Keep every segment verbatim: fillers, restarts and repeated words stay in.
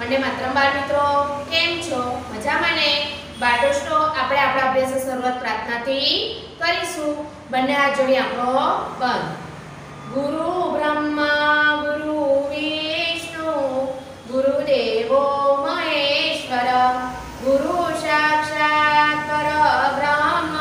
वंदे मातरम बाल मित्रों केम छो मजामां ने बाळदोस्तो આપણે આપણા અભ્યાસ શરૂઆત પ્રાર્થનાથી કરીશું બંને હાથ જોડી આપણો બંધ ગુરુ બ્રહ્મા ગુરુ વિષ્ણુ ગુરુદેવો મહેશ્વર ગુરુ સાક્ષાત પરબ્રહ્મ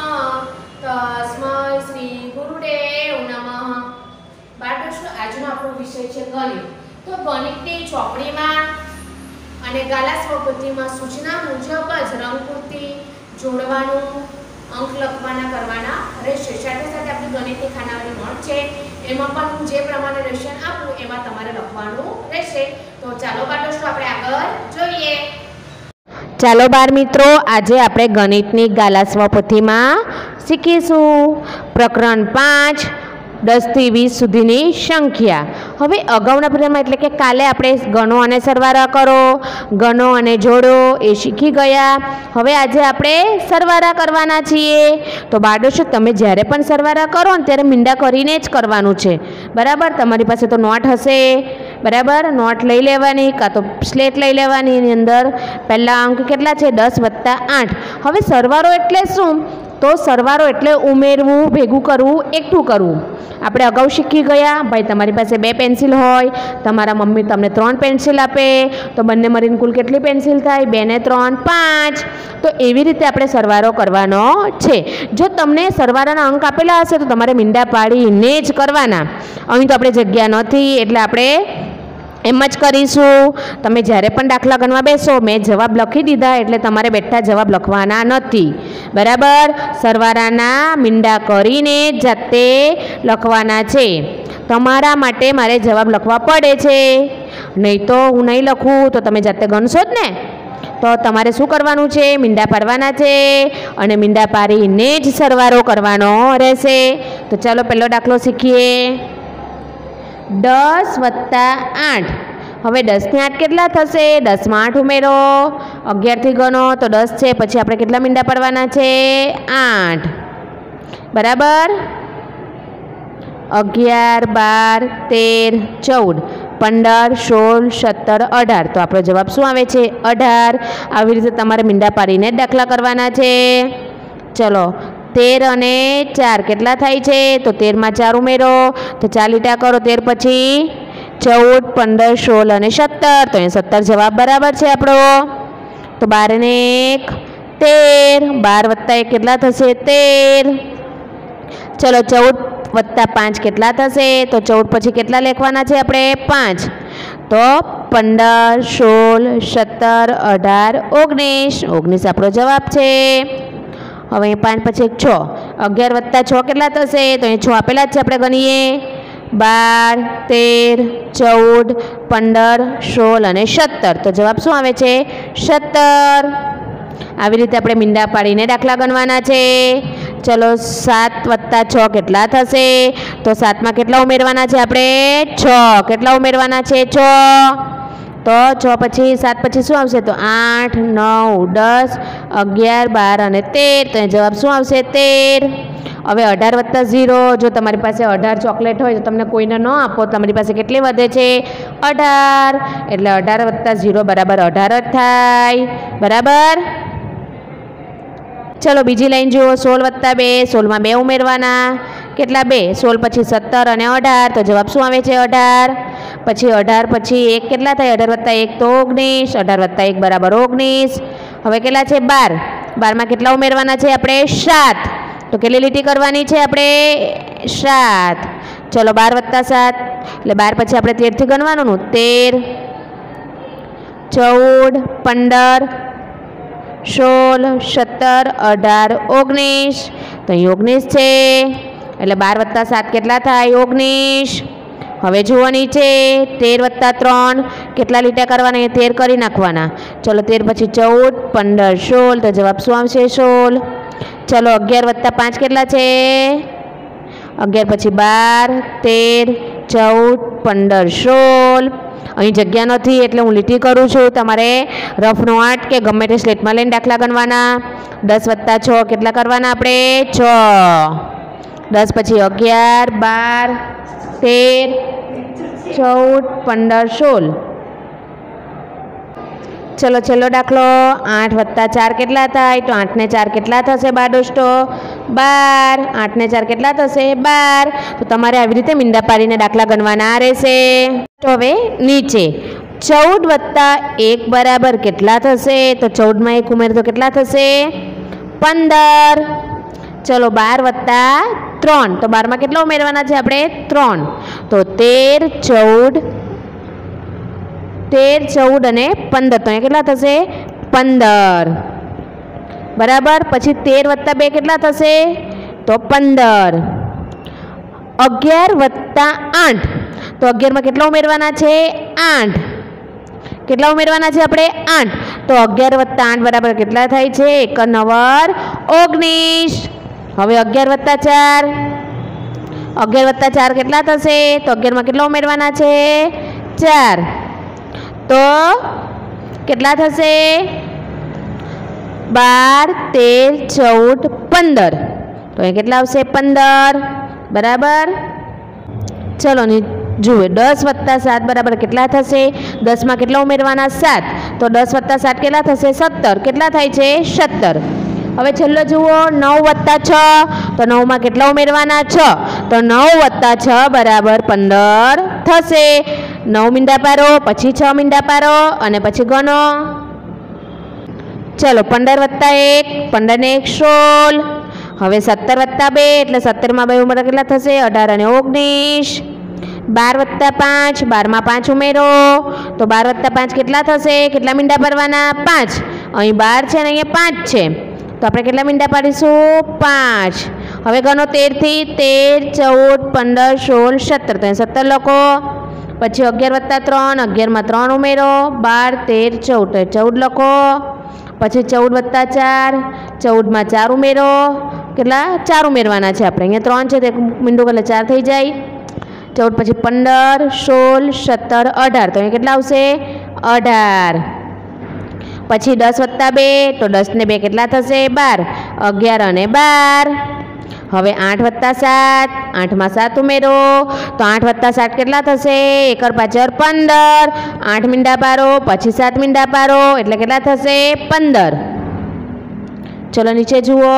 તસ્मै શ્રી ગુરુદેવ નમઃ। બાળદોस्तो આજનો આપણો વિષય છે ગણિત। તો ગણિતની ચોપડીમાં અને ગાલા સ્વપતિમાં સૂચના મુજબ જ રંગપૂર્તિ જોડવાનું અંક લખવાના કરવાના રહેશે। સાથે સાથે આપણી ગણિતની ખાનાવાળી નોટ છે એમાં પણ હું જે પ્રમાણે લેશન આપું એમાં તમારે લખવાનું રહેશે। તો ચાલો બાળદોस्तो આપણે આગળ જોઈએ। ચાલો બાળ મિત્રો, આજે આપણે ગણિતની ગાલા સ્વપતિમાં શીખીશું પ્રકરણ પાંચ दस थी वीस सुधीनी संख्या। हवे अगाउना पीरियडमां एटले के काले आपणे गणो अने सरवारा करो, गणो अने जोड़ो ए शीखी गया। हवे आजे आपणे सरवारा करवाना छीए। तो बाळदोस्तो तमे ज्यारे पण सरवारा करो ने त्यारे मींडा करीने ज करवानुं छे, बराबर। तमारी पासे तो नोट हशे, बराबर। नोट लई लेवानी का तो स्लेट लई लेवानी। एनी अंदर पहेला अंक केटला छे दस वत्ता आठ। हवे सरवारो एटले शुं? तो सरवारो एटले उमेरवू, भेगू करवू, एकठું કરવું। આપણે અગાઉ શીખી ગયા। ભાઈ તમારી પાસે બે પેન્સિલ હોય, તમારા મમ્મી તમને ત્રણ પેન્સિલ આપે, તો બંને મળીને કુલ કેટલી પેન્સિલ થાય? બે ને ત્રણ પાંચ। તો એવી રીતે આપણે સરવારો કરવાનો છે। જો તમને સરવારાના અંક આપેલા હશે તો તમારે મીંડા પાડીને જ કરવાના। અહીં તો આપણે જગ્યા નથી એટલે આપણે એમ જ કરીશું। તમે જ્યારે પણ દાખલા ગણવા બેસો મેં જવાબ લખી દીધા એટલે તમારે બેઠા જવાબ લખવાના નથી, બરાબર। સરવારાના મીંડા કરીને જાતે લખવાના છે। તમારા માટે મારે જવાબ લખવા પડે છે, નહીં તો હું નહીં લખું તો તમે જાતે ગણશો જ ને। તો તમારે શું કરવાનું છે? મીંડા પાડવાના છે અને મીંડા પાડીને જ સરવારો કરવાનો રહેશે। તો ચાલો પહેલો દાખલો શીખીએ। दस वत्ता आठ। हवे दस ने आठ केटला थशे? दस में आठ उमेरो, अगियार थी गणो तो दस है, पछी आपणे केटला मींडा पाडवाना छे? आठ, बराबर। अगियार, बार, तेर, चौद, पंदर, सोल, सत्तर, अठार। तो आपणो जवाब शुं आवे छे? अठार। आवी रीते तमारे मींडा पाडीने दाखला करवाना छे। चलो तेर अने चार केटला थाय छे? तो तेर में चार उमेरो तो चार लीटा करो। तेर पछी चौद, पंदर, सोल अने सत्तर। तो अहीं सत्तर जवाब बराबर छे आपणो। तो बार ने एक तेर, बार वत्ता एक केटला थशे? तेर। चलो चौद वत्ता पांच केटला थशे? तो चौद पछी केटला लखवाना छे आपणे? पांच। तो पंदर, सोल, सत्तर, अठार, ओगनीस। ओगनीस आपणो जवाब छे। हवे पांच पछी एक छ, अगियार वत्ता छ केटला थशे? तो अहीं छ आपेला ज छे, आपणे गणीए। बार, तेर, चौद, पंदर, सोल अने सत्तर। तो जवाब शुं आवे छे? सत्तर। आवी रीते आपणे मींडा पाडीने दाखला गणवाना छे। चलो सात वत्ता छ केटला थशे? तो सात में केटला उमेरवाना छे आपणे? छ। केटला उमेरवाना छे? छ। तो छ पछी सात पछी शुं आवशे? तो आठ, नौ, दस, अगियार, बार अने तेर। तो जवाब शुं आवशे? तेर। हवे अठार वत्ता जीरो। जो तमारी पासे अठार चॉकलेट होय तो तमने कोईने न आपो, तमारी पासे केटली वधे छे? अठार। एटले अठार वत्ता जीरो बराबर अठार ज थाय, बराबर। चलो बीजी लाइन जुओ। सोल वत्ता बे। सोल में बे उमेरवाना, केटला? बे। सोल पछी सत्तर अने अठार। तो जवाब शुं आवे छे? अठार। पछी अठार पछी एक केटला थाय? अठार वत्ता एक तो ओगनीस। अठार वत्ता एक बराबर ओगनीस। हवे केटला छे? बार। बार में केटला उमेरवाना छे आपणे? सात। तो केटली લીટી करवानी छे आपणे? सात। चलो बार वत्ता सात એટલે बार पछी आपणे तेर थी गणवानुं। तेर, चौद, पंदर, सोल, सत्तर, अठार, ओगनीस। तो अहीं ओगनीस छे એટલે बार वत्ता सात केटला थाय? ओगनीस। हवे जुओ नीचे तेर वत्ता त्रण केटला लीटा करवाना? तेर करी नाखवाना। चलो तेर पछी चौद, पंदर, सोल। तो जवाब शुं आवशे? सोल। चलो अगियार वत्ता पांच केटला छे? अगियार पछी बार, तेर, चौद, पंदर, सोल। અહીં જગ્યા નથી એટલે હું લીટી કરું છું। તમારે રફ નોટ કે ગમે તે સ્લેટમાં લઈને દાખલા ગણવાના। દસ વત્તા છ કેટલા કરવાના આપણે? છ। दस पछी अगियार, बार, तेर, चौद, पंदर, सोल। ચલો છેલ્લો દાખલો આઠ વત્તા ચાર કેટલા થાય? તો આઠને ચાર કેટલા થશે બાળ દોસ્તો? બાર. આઠને ચાર કેટલા થશે? બાર. તો તમારે આવી રીતે મીંડા પાડીને દાખલા ગણવાના રહેશે. તો હવે નીચે ચૌદ વત્તા એક બરાબર કેટલા થશે? તો ચૌદમાં એક ઉમેર તો કેટલા થશે? પંદર. ચલો બાર વત્તા ત્રણ, તો બારમાં કેટલા ઉમેરવાના છે આપણે? ત્રણ. તો તેર ચૌદ તેર ચૌદ અને પંદર, તો અહીંયા કેટલા થશે? પંદર. બરાબર. પછી તેર વત્તા બે કેટલા થશે? તો પંદર. અગિયાર વત્તા આઠ, તો અગિયારમાં કેટલા ઉમેરવાના છે? આઠ. કેટલા ઉમેરવાના છે આપણે? આઠ. તો અગિયાર વત્તા આઠ બરાબર કેટલા થાય છે? એક નવર ઓગણીસ. હવે અગિયાર વત્તા ચાર, અગિયાર વત્તા ચાર કેટલા થશે? તો અગિયારમાં કેટલા ઉમેરવાના છે? ચાર. તો કેટલા થશે? બાર તેર ચૌદ પંદર, તો એ કેટલા આવશે? પંદર. બરાબર. ચલો ને જુઓ, દસ વત્તા સાત બરાબર કેટલા થશે? દસમાં કેટલા ઉમેરવાના? સાત. તો દસ વત્તા સાત કેટલા થશે? સત્તર. કેટલા થાય છે? સત્તર. હવે છેલ્લો જુઓ, નવ વત્તા છ, તો નવમાં કેટલા ઉમેરવાના? છ. તો નવ વત્તા છ બરાબર પંદર થશે. નવ મીંડા પારો, પછી છ મીંડા પારો અને પછી ગણો. ચલો પંદર વત્તા એક, પંદર ને એક સોળ. હવે સત્તર વત્તા બે, એટલે સત્તરમાં બે ઉમેરો કેટલા થશે? અઢાર અને ઓગણીસ. બાર વત્તા પાંચ, બારમાં પાંચ ઉમેરો, તો બાર વત્તા પાંચ કેટલા થશે? કેટલા મીંડા પાડવાના? પાંચ. અહીં બાર છે અને અહીંયા પાંચ છે, તો આપણે કેટલા મીંડા પાડીશું? પાંચ. હવે ગણો તેરથી, તેર ચૌદ પંદર સોળ સત્તર, તો અહીં સત્તર લખો. પછી અગિયાર વત્તા ત્રણ, અગિયારમાં ત્રણ ઉમેરો, બાર તેર ચૌદ, તો ચૌદ લખો. પછી ચૌદ વત્તા ચાર, ચૌદમાં ચાર ઉમેરો, કેટલા? ચાર ઉમેરવાના છે આપણે, અહીંયા ત્રણ છે તો એક મીંડું એટલે ચાર થઈ જાય. ચૌદ પછી પંદર સોળ સત્તર અઢાર, તો અહીંયા કેટલા આવશે? અઢાર. પછી દસ વત્તા બે, તો દસ ને બે કેટલા થશે? બાર. અગિયાર અને બાર. હવે આઠ વત્તા સાત, આઠમાં સાત ઉમેરો, તો આઠ વત્તા સાત કેટલા થશે? એકર પાછળ પંદર. આઠ મીંડા પારો, પછી સાત મીંડા પારો, એટલે કેટલા થશે? પંદર. ચલો નીચે જુઓ,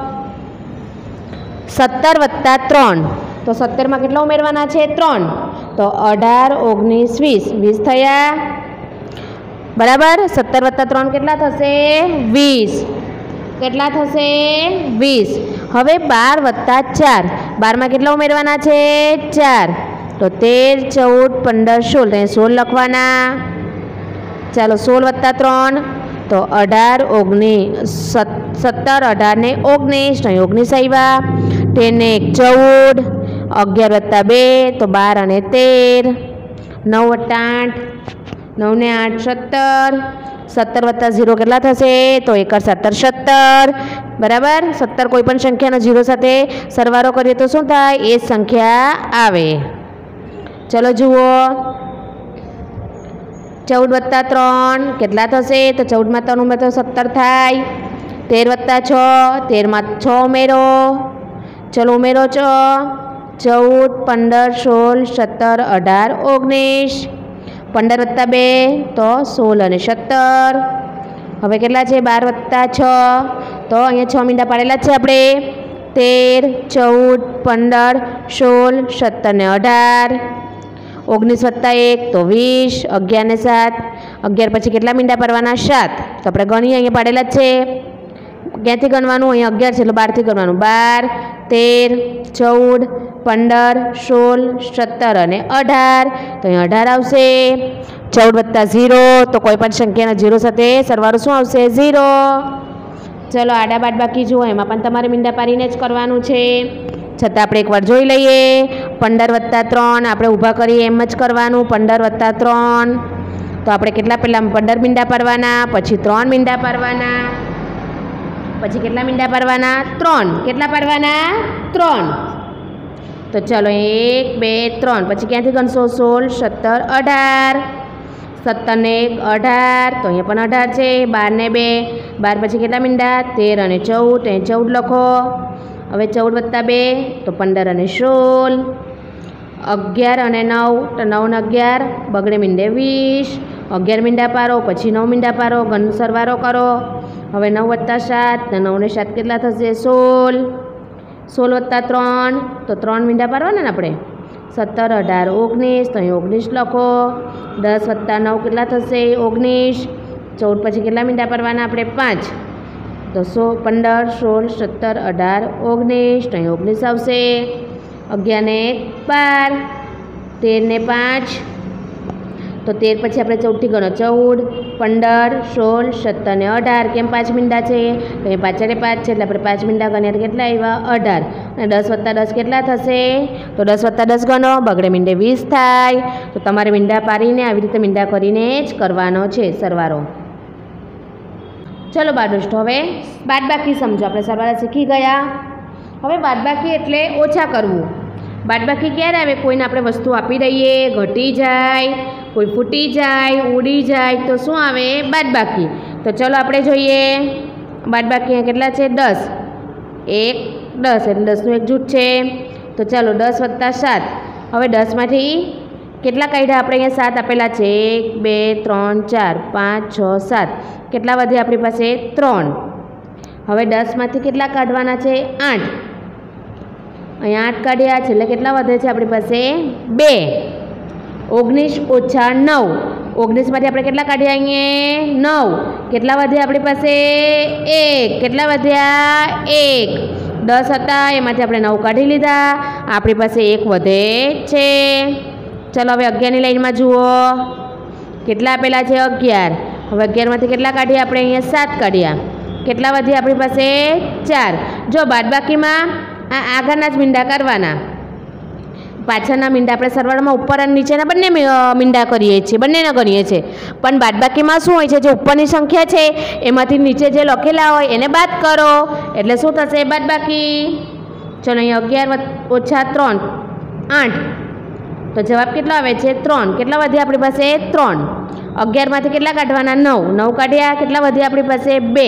સત્તર વત્તા ત્રણ, તો સત્તરમાં કેટલા ઉમેરવાના છે? ત્રણ. તો અઢાર ઓગણીસ વીસ, વીસ થયા. બરાબર. સત્તર વત્તા ત્રણ કેટલા થશે? વીસ. કેટલા થશે? વીસ. હવે બાર વત્તા ચાર, બારમાં કેટલા ઉમેરવાના છે? ચાર. તો તેર ચૌદ પંદર સોળ, તો સોળ લખવાના. ચાલો સોળ વત્તા ત્રણ, તો અઢાર ઓગણીસ, સત્તર અઢાર ને ઓગણીસ, તો અહીં ઓગણીસ આવ્યા. તેર ને એક ચૌદ, અગિયાર વત્તા બે, તો બાર અને તેર. નવ વત્તા આઠ, નવ ને આઠ સત્તર. સત્તર વત્તા ઝીરો કેટલા થશે? તો એકર સત્તર સત્તર. બરાબર. સત્તર કોઈ પણ સંખ્યાનો ઝીરો સાથે સરવાળો કરીએ તો શું થાય? એ જ સંખ્યા આવે. ચલો જુઓ, ચૌદ વત્તા ત્રણ કેટલા થશે? તો ચૌદમાં ત્રણ ઉમેરો તો સત્તર થાય. તેર વત્તા છ, તેરમાં છ ઉમેરો, ચલો ઉમેરો છ. ચૌદ પંદર સોળ સત્તર અઢાર ઓગણીસ. પંદર વત્તા બે, તો સોળ અને સત્તર. હવે કેટલા છે? બાર વત્તા છ, તો અહીંયા છ મીંડા પાડેલા જ છે આપણે. તેર ચૌદ પંદર સોળ સત્તર ને અઢાર. ઓગણીસ વત્તા એક, તો વીસ. અગિયાર ને સાત, અગિયાર પછી કેટલા મીંડા પાડવાના? સાત. તો આપણે ગણીએ, અહીંયા પાડેલા જ છે. ક્યાંથી ગણવાનું? અહીંયા અગિયાર છે એટલે બારથી ગણવાનું. બાર તેર ચૌદ પંદર સોળ સત્તર અને અઢાર, તો અહીં અઢાર આવશે. ચૌદ વત્તા ઝીરો, તો કોઈ પણ સંખ્યાના ઝીરો સાથે સરવાળો શું આવશે? ઝીરો. ચલો આડા બાદ બાકી જુઓ, એમાં પણ તમારે મીંડા પાડીને જ કરવાનું છે, છતાં આપણે એકવાર જોઈ લઈએ. પંદર વત્તા ત્રણ આપણે ઊભા કરીએ એમ જ કરવાનું. પંદર વત્તા ત્રણ, તો આપણે કેટલા? પહેલાં પંદર મીંડા પાડવાના, પછી ત્રણ મીંડા પાડવાના, પછી કેટલા મીંડા પાડવાના? ત્રણ. કેટલા પાડવાના? ત્રણ. તો ચલો એક બે ત્રણ, પછી ક્યાંથી ગણશો? સોળ સત્તર અઢાર. સત્તર ને એક અઢાર, તો અહીંયા પણ અઢાર છે. બાર ને બે, બાર પછી કેટલા મીંડા? તેર અને ચૌદ, અહીં ચૌદ લખો. હવે ચૌદ વત્તા બે, તો પંદર અને સોળ. અગિયાર અને નવ, તો નવ ને અગિયાર બગડે મીંડે વીસ. અગિયાર મીંડા પારો, પછી નવ મીંડા પારો, ઘન સરવાળો કરો. હવે નવ વત્તા સાત, ને નવ ને સાત કેટલા થશે? સોળ. સોળ વત્તા ત્રણ, તો ત્રણ મીંડા પાડવાના ને આપણે. સત્તર, અઢાર, ઓગણીસ, તો અહીં ઓગણીસ લખો. દસ વત્તા નવ કેટલા થશે? ઓગણીસ. ચૌદ પછી કેટલા મીંડા પાડવાના આપણે? પાંચ. તો સો પંદર, સોળ, સત્તર, અઢાર, ઓગણીસ, તો અહીં ઓગણીસ આવશે. અગિયાર ને એક બાર, તેર ને પાંચ, તો તેર પછી આપણે ચૌદથી ગણો. ચૌદ, પંદર, સોળ, સત્તર ને અઢાર. કેમ પાંચ મીંડા છે? તો અહીં પાછળ પાંચ છે એટલે આપણે પાંચ મીંડા ગણ્યા તો કેટલા આવ્યા? અઢાર. અને દસ વત્તા દસ કેટલા થશે? તો દસ વત્તા દસ ગણો, બગડે મીંડે વીસ થાય. તો તમારે મીંડા પાડીને આવી રીતે મીંડા કરીને જ કરવાનો છે સરવાળો. ચલો બાળદોસ્તો, હવે બાદબાકી સમજો. આપણે સરવાળા શીખી ગયા. હવે બાદબાકી એટલે ઓછા કરવું. બાદબાકી ક્યારે આવે? કોઈને આપણે વસ્તુ આપી દઈએ, ઘટી જાય, કોઈ ફૂટી જાય, ઉડી જાય, તો શું આવે? બાદબાકી. તો ચલો આપણે જોઈએ. બાદબાકી અહીંયા કેટલા છે? દસ. એક, દસ એટલે દસનું એક જૂથ છે. તો ચાલો દસ વત્તા સાત. હવે દસમાંથી કેટલા કાઢ્યા આપણે? અહીંયા સાત આપેલા છે. એક, બે, ત્રણ, ચાર, પાંચ, છ, સાત. કેટલા વધે આપણી પાસે? ત્રણ. હવે દસમાંથી કેટલા કાઢવાના છે? આઠ. અહીંયા આઠ કાઢ્યા છે એટલે કેટલા વધે છે આપણી પાસે? બે. ઓગણીસ ઓછા નવ. ઓગણીસમાંથી આપણે કેટલા કાઢ્યા? અહીંયા નવ. કેટલા વધ્યા આપણી પાસે? એક. કેટલા વધ્યા? એક. દસ હતા એમાંથી આપણે નવ કાઢી લીધા, આપણી પાસે એક વધે છે. ચલો હવે અગિયારની લાઈનમાં જુઓ. કેટલા આપેલા છે? અગિયાર. હવે અગિયારમાંથી કેટલા કાઢ્યા આપણે? અહીંયા સાત કાઢ્યા. કેટલા વધ્યા આપણી પાસે? ચાર. જો બાદબાકીમાં આ આગળના જ મીંડા કરવાના, પાછળના મીંડા આપણે સરવાળામાં ઉપર અને નીચેના બંને મીંડા કરીએ છીએ, બંનેના ગણીએ છીએ. પણ બાદબાકીમાં શું હોય છે? જે ઉપરની સંખ્યા છે એમાંથી નીચે જે લખેલા હોય એને બાદ કરો એટલે શું થશે? બાદબાકી. ચલો અહીંયા અગિયાર ઓછા ત્રણ, આઠ. તો જવાબ કેટલો આવે છે? ત્રણ. કેટલા વધ્યા આપણી પાસે? ત્રણ. અગિયારમાંથી કેટલા કાઢવાના? નવ. નવ કાઢ્યા. કેટલા વધ્યા આપણી પાસે? બે.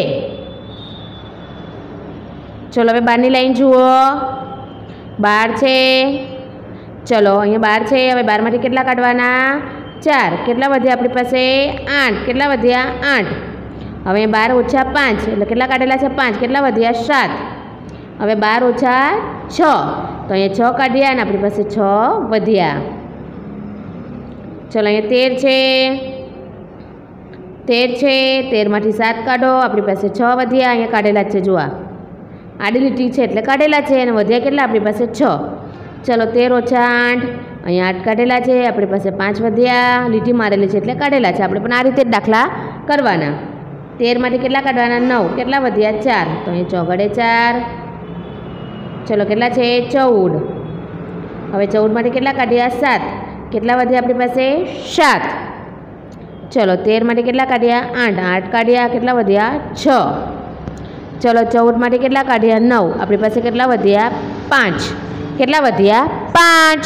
ચલો હવે બારની લાઈન જુઓ. બાર છે. ચલો અહીંયા બાર છે. હવે બારમાંથી કેટલા કાઢવાના? ચાર. કેટલા વધ્યા આપણી પાસે? આઠ. કેટલા વધ્યા? આઠ. હવે બાર ઓછા પાંચ એટલે કેટલા કાઢેલા છે? પાંચ. કેટલા વધ્યા? સાત. હવે બાર ઓછા છ, તો અહીંયા છ કાઢ્યા અને આપણી પાસે છ વધ્યા. ચલો અહીંયા તેર છે. તેર છે. તેરમાંથી સાત કાઢો, આપણી પાસે છ વધ્યા. અહીંયા કાઢેલા જ છે. જુઓ આડી લીટી છે એટલે કાઢેલા છે અને વધ્યા કેટલા? આપણી પાસે છ. ચલો તેર ઓછા આઠ, અહીંયા આઠ કાઢેલા છે, આપણી પાસે પાંચ વધ્યા. લીટી મારેલી છે એટલે કાઢેલા છે. આપણે પણ આ રીતે જ દાખલા કરવાના. તેરમાંથી કેટલા કાઢવાના? નવ. કેટલા વધ્યા? ચાર. તો અહીં ચોગડે ચાર. ચલો કેટલા છે? ચૌદ. હવે ચૌદમાંથી કેટલા કાઢ્યા? સાત. કેટલા વધ્યા આપણી પાસે? સાત. ચલો તેરમાંથી કેટલા કાઢ્યા? આઠ. આઠ કાઢ્યા. કેટલા વધ્યા? છ. ચલો ચૌદમાંથી કેટલા કાઢ્યા? નવ. આપણી પાસે કેટલા વધ્યા? પાંચ. કેટલા વધ્યા? પાંચ.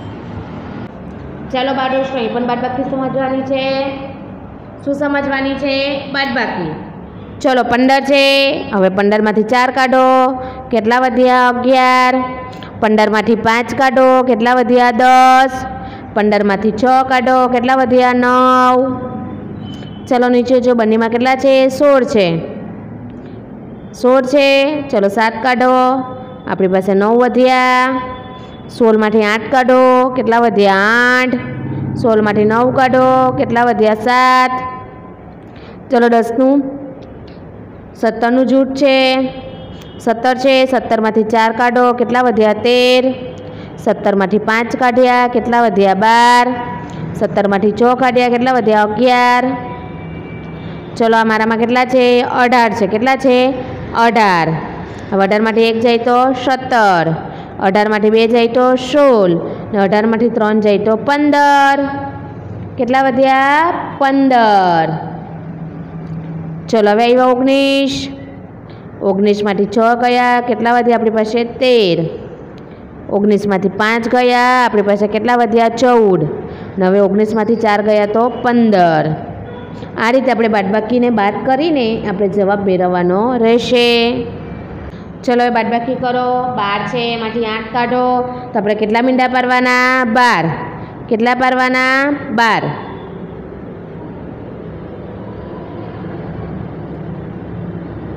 ચાલો બાળદોસ્તો અહીં પણ બાદબાકી સમજવાની છે. શું સમજવાની છે? બાદબાકી. ચલો પંદર છે. હવે પંદરમાંથી ચાર કાઢો. કેટલા વધ્યા? અગિયાર. પંદરમાંથી પાંચ કાઢો. કેટલા વધ્યા? દસ. પંદરમાંથી છ કાઢો. કેટલા વધ્યા? નવ. ચલો નીચે જો બંનેમાં કેટલા છે? સોળ છે. સોળ છે. ચલો સાત કાઢો. આપણી પાસે નવ વધ્યા. સોળમાંથી આઠ કાઢો. કેટલા વધ્યા? આઠ. સોળમાંથી નવ કાઢો. કેટલા વધ્યા? સાત. ચલો દસનું સત્તરનું જૂથ છે. સત્તર છે. સત્તરમાંથી ચાર કાઢો. કેટલા વધ્યા? તેર. સત્તરમાંથી પાંચ કાઢ્યા. કેટલા વધ્યા? બાર. સત્તરમાંથી છ કાઢ્યા. કેટલા વધ્યા? અગિયાર. ચલો અમારામાં કેટલા છે? અઢાર છે. કેટલા છે? અઢાર. હવે અઢારમાંથી એક જાય તો સત્તર. અઢારમાંથી બે જાય તો સોળ. ને અઢારમાંથી ત્રણ જાય તો પંદર. કેટલા વધ્યા? પંદર. ચલો હવે આવ્યા ઓગણીસ. ઓગણીસમાંથી છ ગયા. કેટલા વધ્યા આપણી પાસે? તેર. ઓગણીસમાંથી પાંચ ગયા. આપણી પાસે કેટલા વધ્યા? ચૌદ. ને હવે ઓગણીસમાંથી ચાર ગયા તો પંદર. આ રીતે આપણે બાદબાકીને બાદ કરીને આપણે જવાબ મેળવવાનો રહેશે. ચલો હવે બાદબાકી કરો. બાર છે એમાંથી આઠ કાઢો. તો આપણે કેટલા મીંડા પાડવાના? બાર. કેટલા પાડવાના? બાર.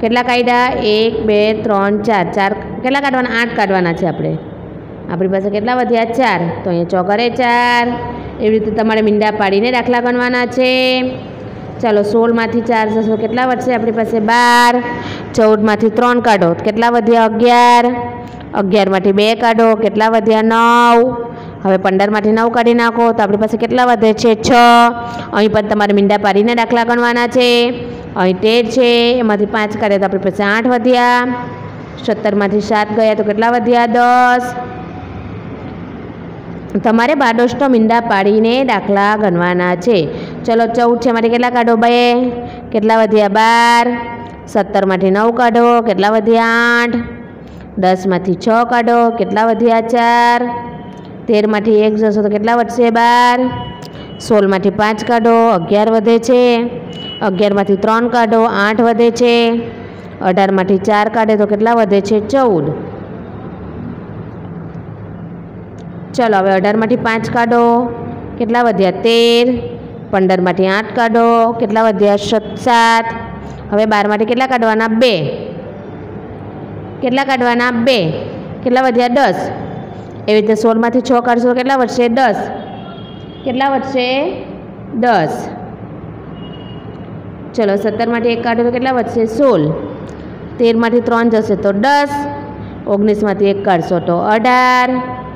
કેટલા કાઢ્યા? એક બે ત્રણ ચાર ચાર કેટલા કાઢવાના? આઠ કાઢવાના છે આપણે. આપણી પાસે કેટલા વધ્યા? ચાર. તો અહીંયા ચોકરે ચાર. એવી રીતે તમારે મીંડા પાડીને દાખલા ગણવાના છે. ચાલો સોળમાંથી ચાર જશો કેટલા વધશે આપણી પાસે? બાર. ચૌદમાંથી ત્રણ કાઢો કેટલા વધ્યા? અગિયાર. અગિયારમાંથી બે કાઢો કેટલા વધ્યા? નવ. હવે પંદરમાંથી નવ કાઢી નાખો તો આપણી પાસે કેટલા વધે છે? છ. અહીં પણ તમારે મીંડા પાડીને દાખલા ગણવાના છે. અહીં તેર છે, એમાંથી પાંચ કાઢ્યા તો આપણી પાસે આઠ વધ્યા. સત્તરમાંથી સાત ગયા તો કેટલા વધ્યા? દસ. તમારે બારડોશનો મીંડા પાડીને દાખલા ગણવાના છે. ચલો ચૌદ છે એમાંથી કેટલા કાઢો? બે. કેટલા વધ્યા? બાર. સત્તરમાંથી નવ કાઢો કેટલા વધ્યા? આઠ. દસમાંથી છ કાઢો કેટલા વધ્યા? ચાર. તેરમાંથી એક જશો તો કેટલા વધશે? બાર. સોળમાંથી પાંચ કાઢો અગિયાર વધે છે. અગિયારમાંથી ત્રણ કાઢો આઠ વધે છે. અઢારમાંથી ચાર કાઢે તો કેટલા વધે છે? ચૌદ. ચલો હવે અઢારમાંથી પાંચ કાઢો કેટલા વધ્યા? તેર. પંદરમાંથી આઠ કાઢો કેટલા વધ્યા? સાત. હવે બારમાંથી કેટલા કાઢવાના? બે. કેટલા કાઢવાના? બે. કેટલા વધ્યા? દસ. એવી રીતે સોળમાંથી છ કાઢશો તો કેટલા વધશે? દસ. કેટલા વધશે? દસ. ચલો સત્તરમાંથી એક કાઢો તો કેટલા વધશે? સોળ. તેરમાંથી ત્રણ જશે તો દસ. ઓગણીસમાંથી એક કાઢશો તો અઢાર.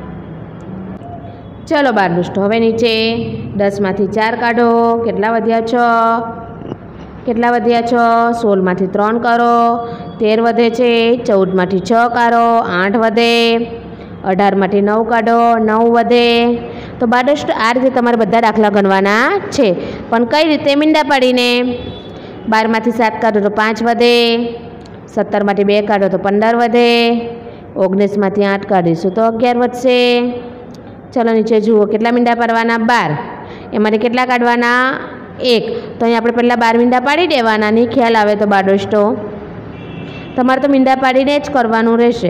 ચલો બાર દુષ્ટો હવે નીચે દસમાંથી ચાર કાઢો કેટલા વધ્યા? છ. કેટલા વધ્યા? છ. સોળમાંથી ત્રણ કરો તેર વધે છે. ચૌદમાંથી છ કાઢો આઠ વધે. અઢારમાંથી નવ કાઢો નવ વધે. તો બારડોસ્તો આ રીતે તમારે બધા દાખલા ગણવાના છે, પણ કઈ રીતે? મીંડા પાડીને. બારમાંથી સાત કાઢો તો પાંચ વધે. સત્તરમાંથી બે કાઢો તો પંદર વધે. ઓગણીસમાંથી આઠ કાઢીશું તો અગિયાર વધશે. ચલો નીચે જુઓ કેટલા મીંડા પાડવાના? બાર. એમાંથી કેટલા કાઢવાના? એક. તો અહીં આપણે પહેલાં બાર મીંડા પાડી દેવાના. નહીં ખ્યાલ આવે તો બારડોસ્તો તમારે તો મીંડા પાડીને જ કરવાનું રહેશે.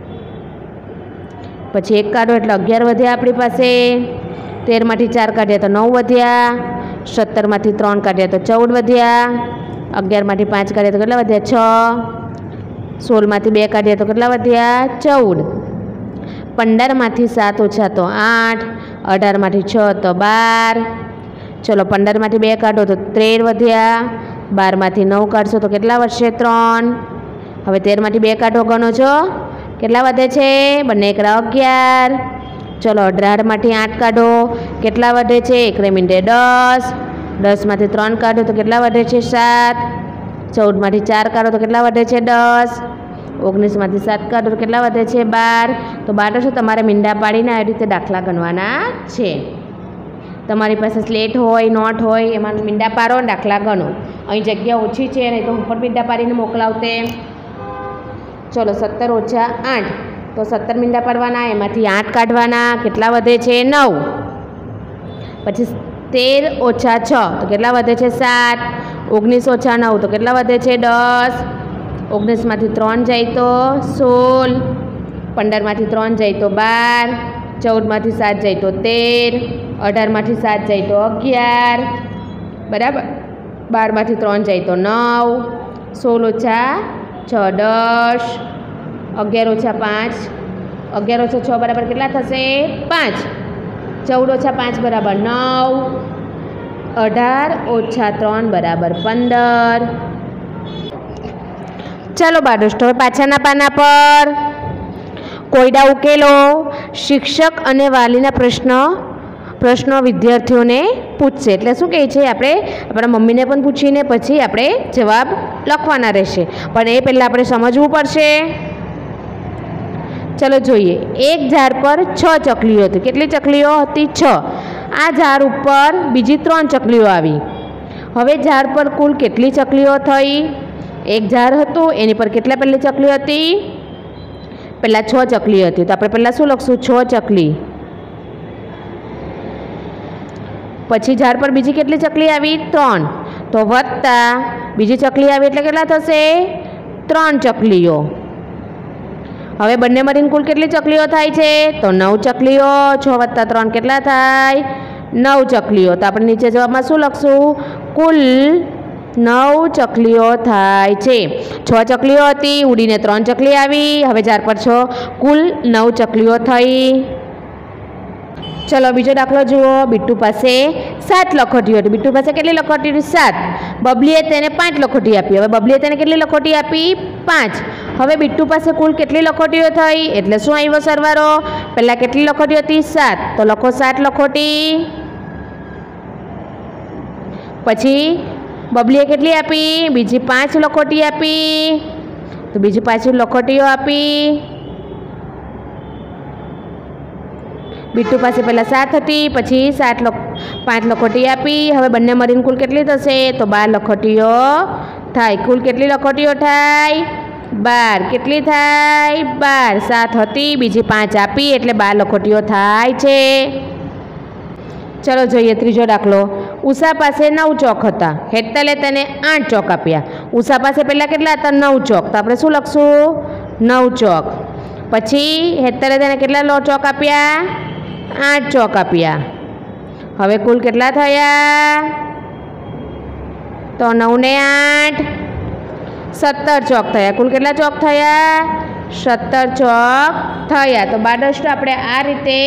પછી એક કાઢો એટલે અગિયાર વધ્યા આપણી પાસે. તેરમાંથી ચાર કાઢ્યા તો નવ વધ્યા. સત્તરમાંથી ત્રણ કાઢ્યા તો ચૌદ વધ્યા. અગિયારમાંથી પાંચ કાઢ્યા તો કેટલા વધ્યા? છ. સોળમાંથી બે કાઢ્યા તો કેટલા વધ્યા? ચૌદ. પંદરમાંથી સાત ઓછા તો આઠ. અઢારમાંથી છ તો બાર. ચલો પંદરમાંથી બે કાઢો તો તેર વધ્યા. બારમાંથી નવ કાઢશો તો કેટલા વધશે? ત્રણ. હવે તેરમાંથી બે કાઢો ગણો છો કેટલા વધે છે? બંને એકડા અગિયાર. ચલો અઢારમાંથી આઠ કાઢો કેટલા વધે છે? એકરે મિનિટે દસ. દસમાંથી ત્રણ કાઢો તો કેટલા વધે છે? સાત. ચૌદમાંથી ચાર કાઢો તો કેટલા વધે છે? દસ. ઓગણીસમાંથી સાત કાઢો તો કેટલા વધે છે? બાર. તો બારડોસ્તો તમારે મીંડા પાડીને આ રીતે દાખલા ગણવાના છે. તમારી પાસે સ્લેટ હોય નોટ હોય એમાં મીંડા પાડો દાખલા ગણો. અહીં જગ્યા ઓછી છે નહીં તો હું પણ મીંડા પાડીને મોકલાવતે. ચલો સત્તર ઓછા આઠ તો સત્તર મીંડા પાડવાના. એમાંથી આઠ કાઢવાના કેટલા વધે છે? નવ. પછી તેર ઓછા છ તો કેટલા વધે છે? સાત. ઓગણીસ ઓછા નવ તો કેટલા વધે છે? દસ. ઓગણીસમાંથી ત્રણ જાય તો સોળ. પંદરમાંથી ત્રણ જાય તો બાર. ચૌદમાંથી સાત જાય તો તેર. અઢારમાંથી સાત જાય તો અગિયાર. બરાબર. બારમાંથી ત્રણ જાય તો નવ. સોળ ઓછા છ દસ. અગિયાર ઓછા પાંચ. અગિયાર ઓછા છ બરાબર કેટલા થશે? પાંચ. ચૌદ ઓછા પાંચ બરાબર નવ. અઢાર ઓછા ત્રણ બરાબર પંદર. ચાલો બાળદોસ્તો હવે પાછળના પાના પર કોયડા ઉકેલો. શિક્ષક અને વાલીના પ્રશ્ન પ્રશ્નો વિદ્યાર્થીઓને પૂછશે. એટલે શું કહે છે? આપણે આપણા મમ્મીને પણ પૂછીને પછી આપણે જવાબ લખવાના રહેશે, પણ એ પહેલાં આપણે સમજવું પડશે. ચલો જોઈએ. એક ઝાડ પર છ ચકલીઓ હતી. કેટલી ચકલીઓ હતી? છ. આ ઝાડ ઉપર બીજી ત્રણ ચકલીઓ આવી. હવે ઝાડ પર કુલ કેટલી ચકલીઓ થઈ? એક ઝાડ હતું એની પર કેટલા પહેલી ચકલી હતી? પહેલાં છ ચકલી હતી. તો આપણે પહેલાં શું લખશું? છ ચકલી. પછી ઝાડ પર બીજી કેટલી ચકલી આવી? ત્રણ. તો વત્તા બીજી ચકલી આવી એટલે કેટલા થશે? ત્રણ ચકલીઓ. હવે બંને મળીને કુલ કેટલી ચકલીઓ થાય છે? તો નવ ચકલીઓ. છ વત્તા ત્રણ કેટલા થાય? નવ ચકલીઓ. તો આપણે નીચે જવાબમાં શું લખશું? કુલ નવ ચકલીઓ થાય છે. છ ચકલીઓ હતી, ઉડીને ત્રણ ચકલી આવી. હવે ચાર પર છ, કુલ નવ ચકલીઓ થઈ. ચલો બીજો દાખલો જુઓ. બિટ્ટુ પાસે સાત લખોટીઓ હતી. બિટ્ટુ પાસે કેટલી લખોટી હતી? સાત. બબલીએ તેને પાંચ લખોટી આપી. હવે બબલીએ તેને કેટલી લખોટી આપી? પાંચ. હવે બિટ્ટુ પાસે કુલ કેટલી લખોટીઓ થઈ? એટલે શું આવ્યો સરવાળો? પહેલાં કેટલી લખોટી હતી? સાત. તો લખો સાત લખોટી. પછી બબલીએ કેટલી આપી? બીજી પાંચ લખોટી આપી. તો બીજી પાંચ લખોટીઓ આપી. બિટ્ટુ પાસે પહેલાં સાત હતી, પછી સાત પાંચ લખોટી આપી. હવે બંને મળીને કુલ કેટલી થશે? તો બાર લખોટીઓ થાય. કુલ કેટલી લખોટીઓ થાય? બાર. કેટલી થાય? બાર. સાત હતી, બીજી પાંચ આપી, એટલે બાર લખોટીઓ થાય છે. ચલો જોઈએ ત્રીજો દાખલો. ઉષા પાસે નવ ચોક હતા. હેતલે તેને આઠ ચોક આપ્યા. ઉષા પાસે પહેલાં કેટલા હતા? નવ ચોક. તો આપણે શું લખશું? નવ ચોક. પછી હેતલે તેને કેટલા ચોક આપ્યા? આઠ ચોક આપ્યા. હવે કુલ કેટલા થયા? તો નવ ને આઠ સત્તર ચોક થયા. કુલ કેટલા ચોક થયા? સત્તર ચોક થયા. તો બાળદોસ્તો આપણે આ રીતે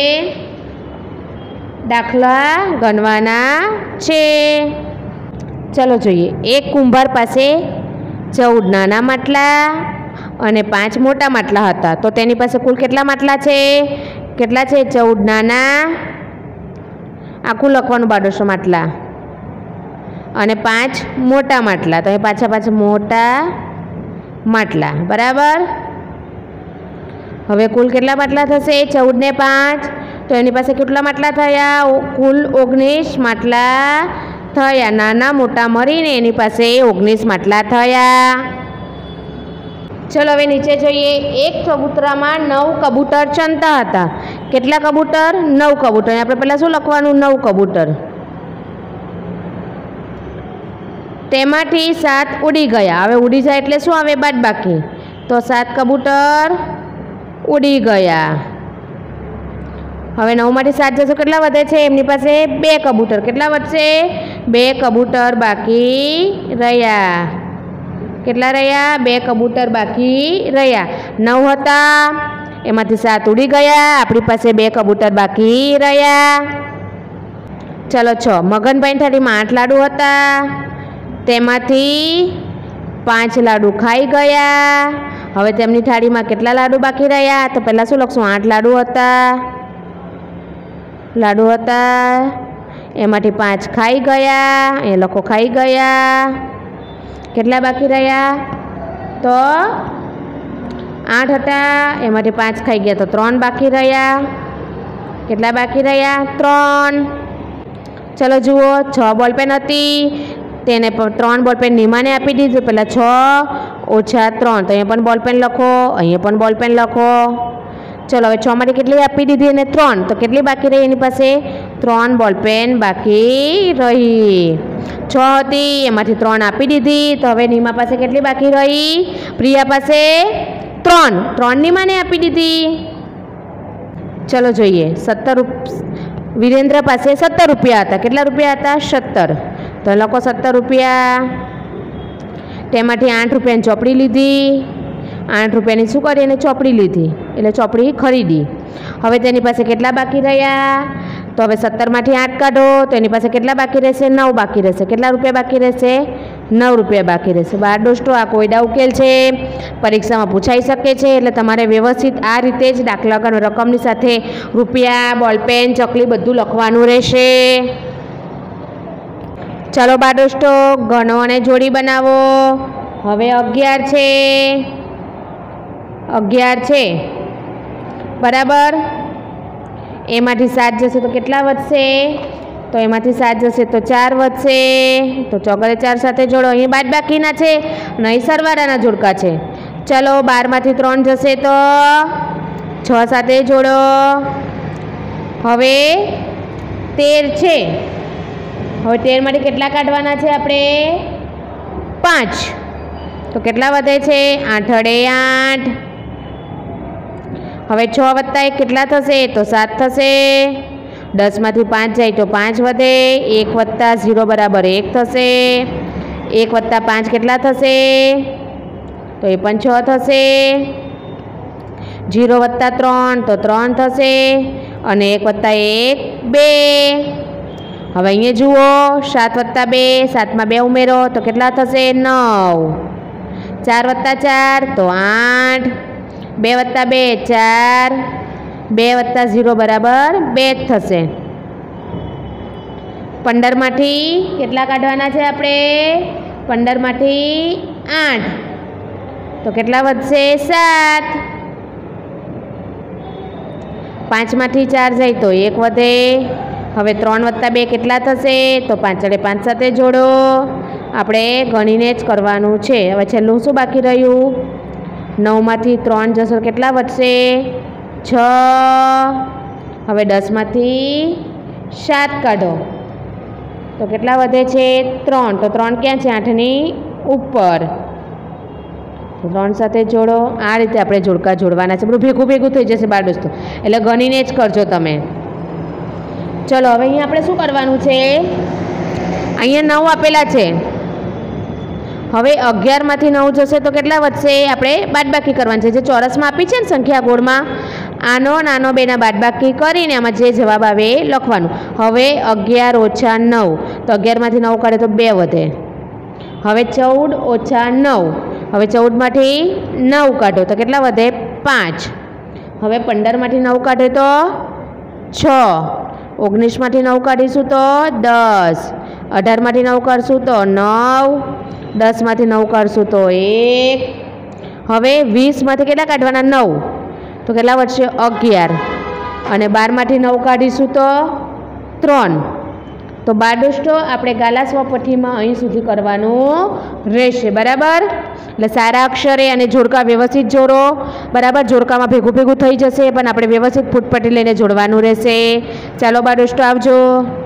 દાખલા ગણવાના છે. ચલો જોઈએ. એક કુંભાર પાસે ચૌદ નાના માટલા અને પાંચ મોટા માટલા હતા. તો તેની પાસે કુલ કેટલા માટલા છે? કેટલા છે? ચૌદ નાના, આખું લખવાનું બાળદોસ્તો માટલા, અને પાંચ મોટા માટલા. તો એ પાછા પાછા મોટા માટલા. બરાબર. હવે કુલ કેટલા માટલા થશે? ચૌદ ને પાંચ. તો એની પાસે કેટલા માટલા થયા? કુલ ઓગણીસ માટલા થયા. નાના મોટા મળીને એની પાસે ઓગણીસ માટલા થયા. ચલો હવે નીચે જોઈએ. એક કબૂતરામાં નવ કબૂતર ચણતા હતા. કેટલા કબૂતર? નવ કબૂતર. આપણે પહેલાં શું લખવાનું? નવ કબૂતર. તેમાંથી સાત ઉડી ગયા. હવે ઉડી જાય એટલે શું આવે? બાદબાકી. તો સાત કબૂતર ઉડી ગયા. હવે નવમાંથી સાત જશે, કેટલા વધે છે? એમની પાસે બે કબૂતર. કેટલા વધશે? બે કબૂતર બાકી રહ્યા. કેટલા રહ્યા? બે કબૂતર બાકી રહ્યા. નવ હતા, એમાંથી સાત ઉડી ગયા. આપણી પાસે બે કબૂતર બાકી રહ્યા. ચલો છ. મગનભાઈ થાળીમાં આઠ લાડુ હતા. તેમાંથી પાંચ લાડુ ખાઈ ગયા. હવે તેમની થાળીમાં કેટલા લાડુ બાકી રહ્યા? તો પહેલાં શું લખશું? આઠ લાડુ હતા. લાડુ હતા, એમાંથી પાંચ ખાઈ ગયા. એ લોકો ખાઈ ગયા. કેટલા બાકી રહ્યા? તો આઠ હતા, એમાંથી પાંચ ખાઈ ગયા, તો ત્રણ બાકી રહ્યા. કેટલા બાકી રહ્યા? ત્રણ. ચલો જુઓ. છ બોલપેન હતી. તેને ત્રણ બોલપેન નિમાને આપી દીધું. પહેલાં છ ઓછા ત્રણ. તો અહીંયા પણ બોલપેન લખો, અહીંયા પણ બોલપેન લખો. ચલો હવે છ માંથી કેટલી આપી દીધી? અને ત્રણ. તો કેટલી બાકી રહી એની પાસે? ત્રણ બોલપેન બાકી રહી. છ હતી, એમાંથી ત્રણ આપી દીધી. તો હવે નીમા પાસે કેટલી બાકી રહી? પ્રિયા પાસે ત્રણ. ત્રણ નીમાને આપી દીધી. ચલો જોઈએ. સત્તર વિરેન્દ્ર પાસે સત્તર રૂપિયા હતા. કેટલા રૂપિયા હતા? સત્તર. તો લખો સત્તર રૂપિયા. તેમાંથી આઠ રૂપિયાની ચોપડી લીધી. આઠ રૂપિયાની શું કરી? એને ચોપડી લીધી, એટલે ચોપડી ખરીદી. હવે તેની પાસે કેટલા બાકી રહ્યા? તો હવે સત્તરમાંથી આઠ કાઢો, તો એની પાસે કેટલા બાકી રહેશે? નવ બાકી રહેશે. કેટલા રૂપિયા બાકી રહેશે? નવ રૂપિયા બાકી રહેશે. બાર દોસ્તો આ કોયડા ઉકેલ છે, પરીક્ષામાં પૂછાઈ શકે છે. એટલે તમારે વ્યવસ્થિત આ રીતે જ દાખલા ગણો. રકમની સાથે રૂપિયા, બોલપેન, ચકલી બધું લખવાનું રહેશે. ચાલો બાર દોસ્તો ગણો અને જોડી બનાવો. હવે અગિયાર છે. અગિયાર છે, બરાબર. એમાંથી સાત જશે તો કેટલા વધશે? તો એમાંથી સાત જશે તો ચાર વધશે. તો ચોગડે ચાર સાથે જોડો. અહીં બાદ બાકીના છે અને અહીં સરવાળાના જોડકા છે. ચલો બારમાંથી ત્રણ જશે તો છ સાથે જોડો. હવે તેર છે. હવે તેરમાંથી કેટલા કાઢવાના છે આપણે? પાંચ. તો કેટલા વધે છે? આઠડે આઠ. હવે છ વત્તા એક કેટલા થશે? તો સાત થશે. દસમાંથી પાંચ જાય તો પાંચ વધે. એક વત્તા ઝીરો બરાબર એક થશે. એક વત્તા પાંચ કેટલા થશે? તો એ પણ છ થશે. જીરો વત્તા ત્રણ તો ત્રણ થશે. અને એક વત્તા એક બે. હવે અહીંયા જુઓ, સાત વત્તા બે, સાતમાં બે ઉમેરો તો કેટલા થશે? નવ. ચાર વત્તા ચાર તો આઠ. બે વત્તા બે ચાર. બે વત્તા ઝીરો બરાબર બે જ થશે. પંદરમાંથી કેટલા કાઢવાના છે આપણે? પંદરમાંથી આઠ તો કેટલા વધશે? સાત. પાંચમાંથી ચાર જાય તો એક વધે. હવે ત્રણ વત્તા બે કેટલા થશે? તો પાંચ વડે પાંચ સાથે જોડો. આપણે ગણીને જ કરવાનું છે. હવે છેલ્લું શું બાકી રહ્યું? નવમાંથી ત્રણ જશો કેટલા વધશે? છ. હવે દસમાંથી સાત કાઢો તો કેટલા વધે છે? ત્રણ. તો ત્રણ ક્યાં છે? આઠની ઉપર. ત્રણ સાથે જોડો. આ રીતે આપણે જોડકા જોડવાના છે. બધું ભેગું ભેગું થઈ જશે બાળ દોસ્તો, એટલે ગણીને જ કરજો તમે. ચલો હવે અહીંયા આપણે શું કરવાનું છે? અહીંયા નવ આપેલા છે. હવે અગિયારમાંથી નવ જશે તો કેટલા વધશે? આપણે બાદબાકી કરવાની છે. જે ચોરસમાં આપી છે ને સંખ્યા ગોળમાં, આનો નાનો બેના બાદબાકી કરીને આમાં જે જવાબ આવે એ લખવાનું. હવે અગિયાર ઓછા નવ તો અગિયારમાંથી નવ કાઢે તો બે વધે. હવે ચૌદ ઓછા નવ. હવે ચૌદમાંથી નવ કાઢો તો કેટલા વધે? પાંચ. હવે પંદરમાંથી નવ કાઢે તો છ. ઓગણીસમાંથી નવ કાઢીશું તો દસ. અઢારમાંથી નવ કાઢશું તો નવ. દસમાંથી નવ કાઢશું તો એક. હવે વીસમાંથી કેટલા કાઢવાના? નવ. તો કેટલા વધશે? અગિયાર. અને બારમાંથી નવ કાઢીશું તો ત્રણ. તો બાળ દોસ્તો આપણે ગાલા સ્વપથીમાં અહીં સુધી કરવાનું રહેશે. બરાબર? એટલે સારા અક્ષરે અને જોડકા વ્યવસ્થિત જોડો. બરાબર? જોડકામાં ભેગું ભેગું થઈ જશે પણ આપણે વ્યવસ્થિત ફૂટપટ્ટી લઈને જોડવાનું રહેશે. ચાલો બાળ દોસ્તો, આવજો.